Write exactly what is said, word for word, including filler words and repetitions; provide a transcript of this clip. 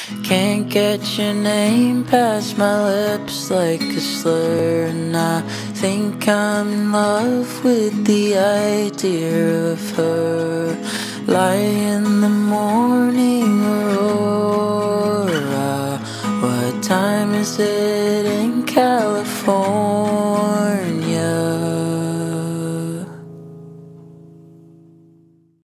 Can't get your name past my lips like a slur. And I think I'm in love with the idea of her. Lie in the